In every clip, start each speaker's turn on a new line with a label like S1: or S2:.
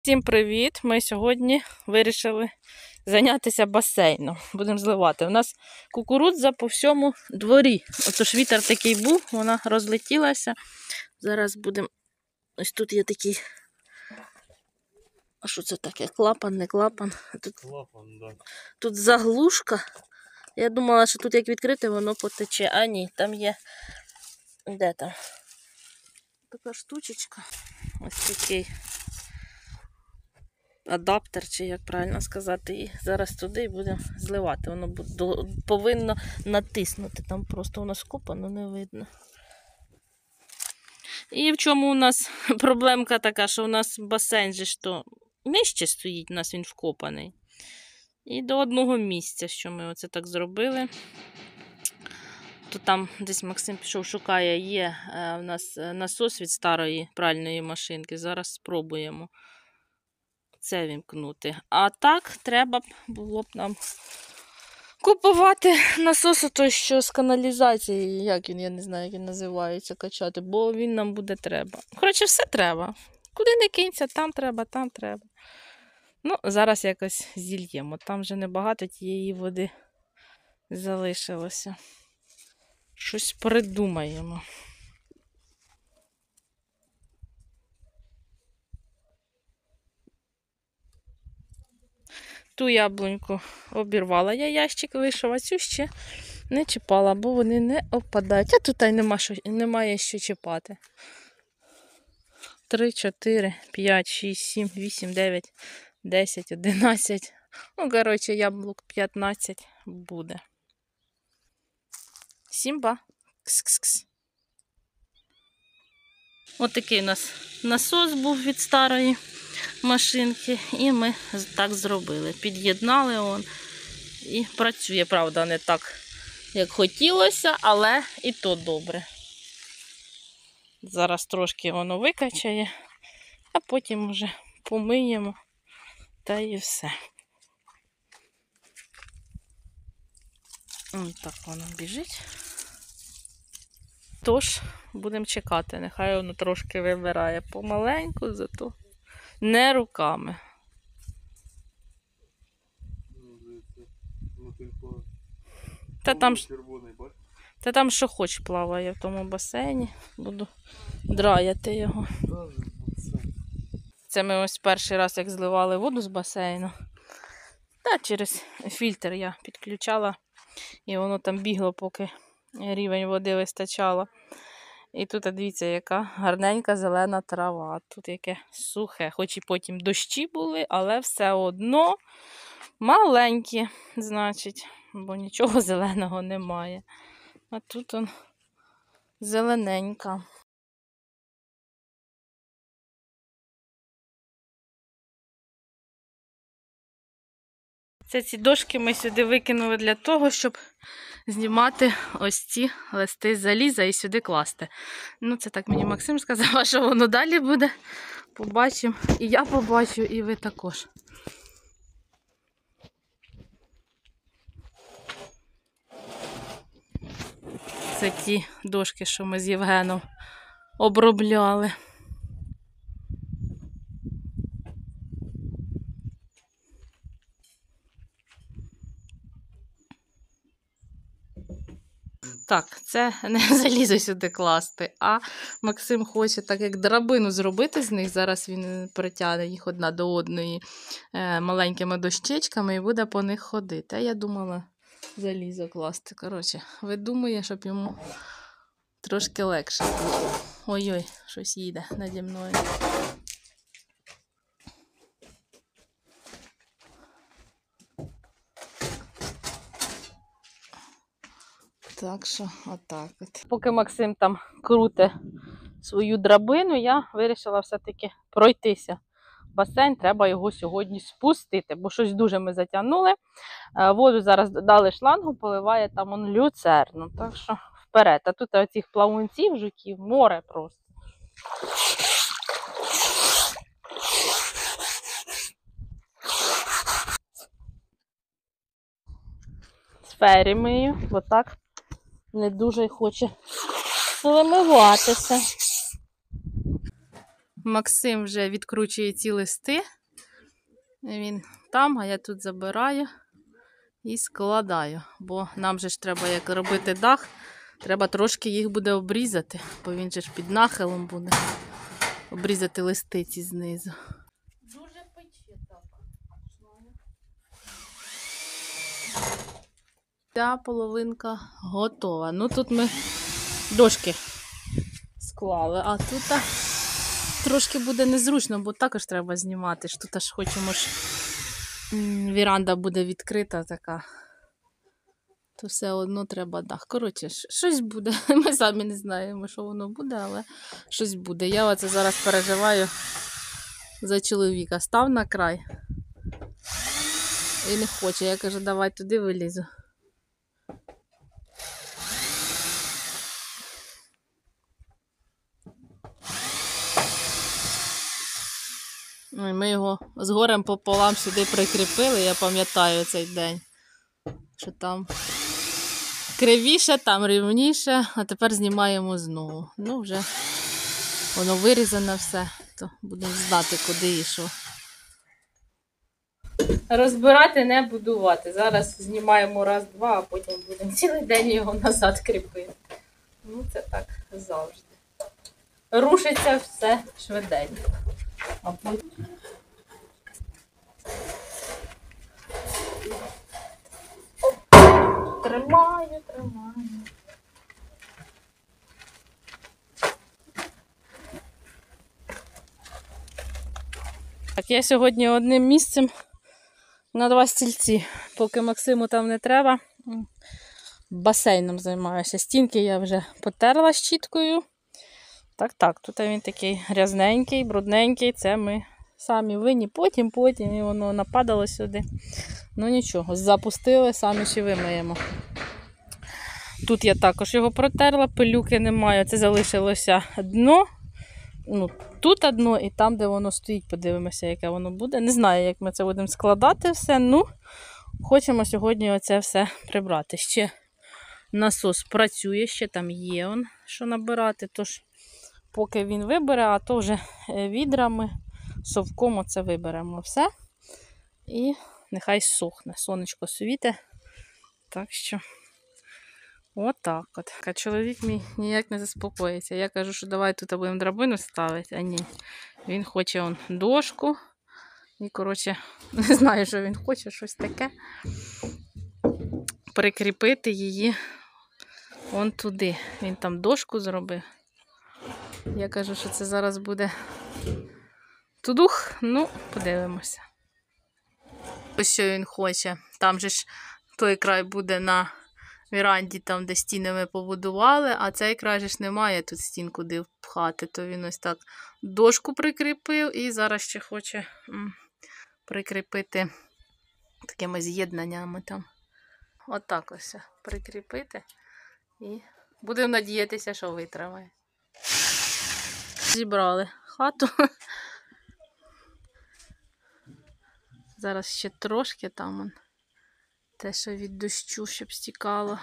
S1: Всім привіт! Ми сьогодні вирішили зайнятися басейном. Будемо зливати. У нас кукурудза по всьому дворі. Отож вітер такий був, вона розлетілася. Зараз будемо... Ось тут є такий... А що це таке? Клапан, не клапан?
S2: Клапан, да.
S1: Тут заглушка. Я думала, що тут як відкрити, воно потече. А ні, там є... Де там? Така штучечка. Ось такий адаптер, чи як правильно сказати, і зараз туди будемо зливати. Воно повинно натиснути, там просто воно скопано, не видно. І в чому у нас проблемка така, що у нас басейн же що нижче стоїть, у нас він вкопаний. І до одного місця, що ми оце так зробили. То там десь Максим пішов, шукає, є у нас насос від старої пральної машинки. Зараз спробуємо це вімкнути. А так, треба було б нам купувати насос той, що з каналізації, як він, я не знаю, як він називається, качати, бо він нам буде треба. Коротше, все треба. Куди не кинься, там треба, там треба. Ну, зараз якось зільємо. Там вже небагато тієї води залишилося. Щось придумаємо. Ту яблуньку обірвала я ящик, вийшов, а цю ще не чіпала, бо вони не опадають. А тут немає що чіпати. 3, 4, 5, 6, 7, 8, 9, 10, 11. Ну, коротше, яблук 15 буде. Сімба. Кс-кс-кс. Ось такий у нас насос був від старої машинки, і ми так зробили. Під'єднали он і працює, правда, не так, як хотілося, але і то добре. Зараз трошки воно викачає, а потім вже помиємо та і все. Ось так воно біжить. Тож, будемо чекати, нехай воно трошки вибирає помаленьку, зато не руками. Та там що хоч плаває в тому басейні. Буду драяти його. Це ми ось перший раз, як зливали воду з басейну. Та через фільтр я підключала. І воно там бігло, поки рівень води вистачало. І тут, дивіться, яка гарненька зелена трава. Тут яке сухе, хоч і потім дощі були, але все одно маленькі, значить, бо нічого зеленого немає. А тут он зелененька. Ці дошки ми сюди викинули для того, щоб знімати ось ці листи заліза і сюди класти. Ну, це так мені Максим сказав, а що воно далі буде, побачимо. І я побачу, і ви також. Це ті дошки, що ми з Євгеном обробляли. Так, це не залізо сюди класти, а Максим хоче, так як драбину зробити з них, зараз він притягне їх одна до одної маленькими дощечками і буде по них ходити. А я думала залізо класти. Коротше, видумує, щоб йому трошки легше було. Ой-ой, щось їде наді мною. Так що, отак от. Поки Максим там круте свою драбину, я вирішила все-таки пройтися. Басейн, треба його сьогодні спустити, бо щось дуже ми затягнули. Воду зараз дали шлангу, поливає там он люцерну. Так що вперед. А тут оцих плавунців, жуків, море просто. Сфері мию, бо так не дуже хоче вимиватися. Максим вже відкручує ці листи. Він там, а я тут забираю і складаю. Бо нам же ж треба, як робити дах, треба трошки їх буде обрізати, бо він же ж під нахилом буде. Обрізати листи ці знизу. Дуже пече так. Ця половинка готова. Ну тут ми дошки склали, а тут трошки буде незручно, бо також треба знімати. Тут аж хочемо ж віранда буде відкрита така. То все одно треба дах. Коротше, щось буде. Ми самі не знаємо, що воно буде, але щось буде. Я оце зараз переживаю за чоловіка. Став на край і не хоче. Я кажу, давай туди вилізу. Ми його з горем пополам сюди прикріпили, я пам'ятаю цей день, що там кривіше, там рівніше, а тепер знімаємо знову. Ну, вже воно вирізане все, то будемо знати, куди і що. Розбирати, не будувати. Зараз знімаємо раз-два, а потім будемо цілий день його назад кріпити. Ну, це так завжди. Рушиться все швиденько. А потім... Тримаю. Так, я сьогодні одним місцем на 2 стільці. Поки Максиму там не треба, басейном займаюся. Стінки я вже потерла щіткою. Так, тут він такий грязненький, брудненький. Це ми самі винні. Потім і воно нападало сюди. Ну нічого, запустили, самі ще вимиємо. Тут я також його протерла, пилюки немає. Це залишилося дно. Ну, тут дно і там, де воно стоїть, подивимося, яке воно буде. Не знаю, як ми це будемо складати все. Ну, хочемо сьогодні оце все прибрати. Ще насос працює, ще там є що набирати. Тож, поки він вибере, а то вже відрами, совком оце виберемо все. І нехай сохне. Сонечко світе. Так що, отак от. А чоловік мій ніяк не заспокоїться. Я кажу, що давай тут будемо драбину ставити, а ні. Він хоче дошку. І, коротше, не знаю, що він хоче, щось таке. Прикріпити її туди. Він там дошку зробив. Я кажу, що це зараз буде тудух. Ну, подивимося. Ось що він хоче. Там же ж той край буде на віранді, там, де стіни ми побудували, а цей край же ж немає тут стін, куди впхати. То він ось так дошку прикріпив і зараз ще хоче прикріпити такими з'єднаннями там. Отак ось прикріпити. І будемо надіятися, що витримає. Зібрали хату. Зараз ще трошки там те, що від дощу, щоб стікало.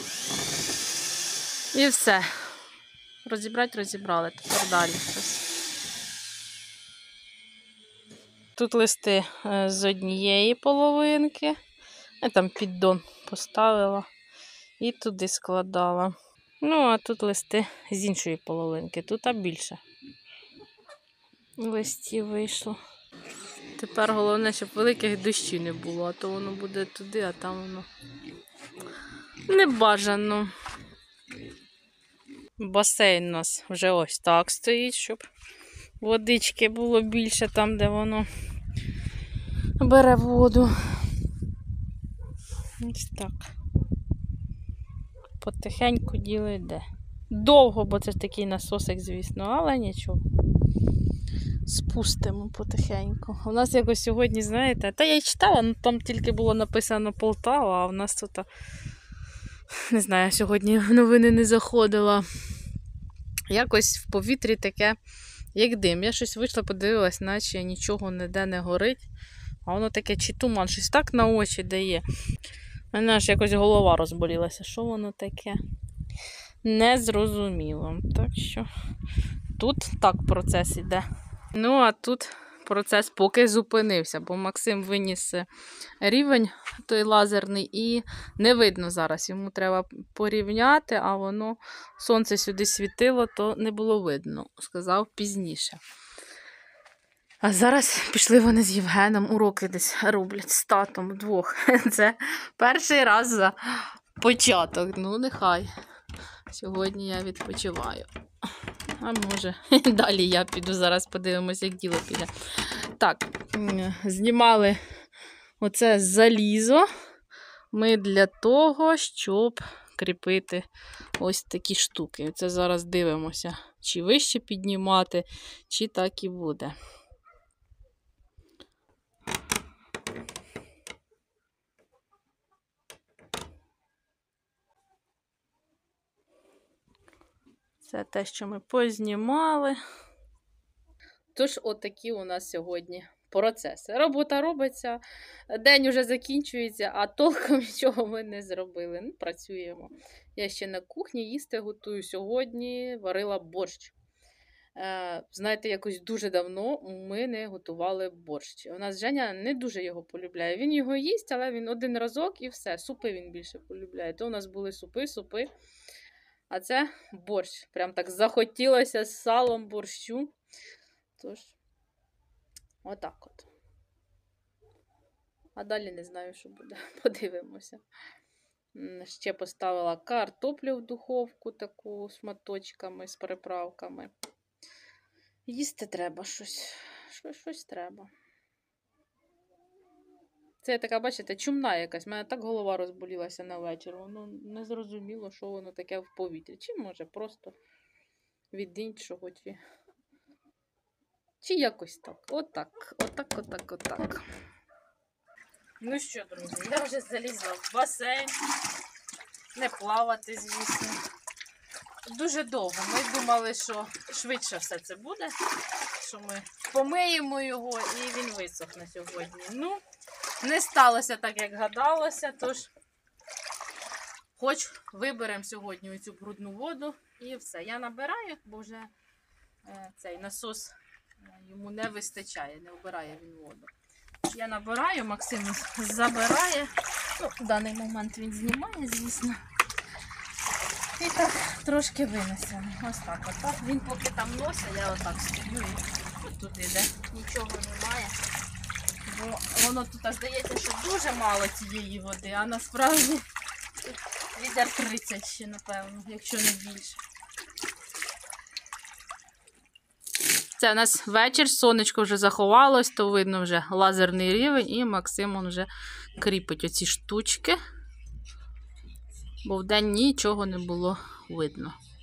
S1: І все. Розібрали. Тепер далі щось. Тут листи з однієї половинки. Я там піддон поставила і туди складала. Ну, а тут листи з іншої половинки. Тут більше листів вийшло. Тепер головне, щоб великих дощів не було, а то воно буде туди, а там воно не бажано. Басейн у нас вже ось так стоїть, щоб водички було більше там, де воно бере воду. Ось так. Потихеньку діло йде. Довго, бо це ж такий насосик, звісно, але нічого. Спустимо потихеньку. У нас якось сьогодні, знаєте, та я й читала, але там тільки було написано Полтава, а в нас тут, не знаю, сьогодні в новини не заходила. Якось в повітрі таке, як дим. Я щось вийшла, подивилась, наче нічого ніде не горить. А воно таке чи туман, щось так на очі дає. У мене аж якось голова розболілася. Що воно таке? Незрозуміло. Так що тут так процес іде. Ну, а тут процес поки зупинився, бо Максим виніс рівень той лазерний і не видно зараз. Йому треба порівняти, а воно сонце сюди світило, то не було видно. Сказав пізніше. А зараз пішли вони з Євгеном, уроки десь роблять з татом вдвох. Це перший раз за початок. Ну, нехай. Сьогодні я відпочиваю. А може, далі я піду, зараз подивимося, як діло піде. Так, знімали оце залізо ми для того, щоб кріпити ось такі штуки. Це зараз дивимося, чи вище піднімати, чи так і буде. Це те, що ми познімали. Тож, отакі у нас сьогодні процеси. Робота робиться, день уже закінчується, а толком нічого ми не зробили. Ну, працюємо. Я ще на кухні їсти готую. Сьогодні варила борщ. Знаєте, якось дуже давно ми не готували борщ. У нас Женя не дуже його полюбляє. Він його їсть, але він один разок і все. Супи він більше полюбляє. То у нас були супи. А це борщ. Прям так захотілося з салом борщу. Тож, отак от. А далі не знаю, що буде. Подивимося. Ще поставила картоплю в духовку таку з шматочками, з приправками. Їсти треба щось. Щось треба. Це така, бачите, чумна якась. У мене так голова розболілася на вечір. Воно не зрозуміло, що воно таке в повітрі. Чи може просто від іншого, чи якось так. Отак. Ну що, друзі, я вже залізла в басейн. Не плавати, звісно. Дуже довго. Ми думали, що швидше все це буде. Що ми помиємо його і він висохне сьогодні. Ну, не сталося так, як гадалося. Тож, хоч виберемо сьогодні цю брудну воду і все. Я набираю, бо вже цей насос йому не вистачає, не вбирає він воду. Я набираю, Максим забирає. Ну, в даний момент він знімає, звісно. І так трошки винесемо. Ось так. Він поки там носить, я отак стою і туди, де нічого немає. Бо воно тут здається, що дуже мало цієї води, а насправді відер 30 ще, напевно, якщо не більше. Це у нас вечір, сонечко вже заховалось, то видно вже лазерний рівень, і Максим вже кріпить оці штучки, бо вдень нічого не було видно.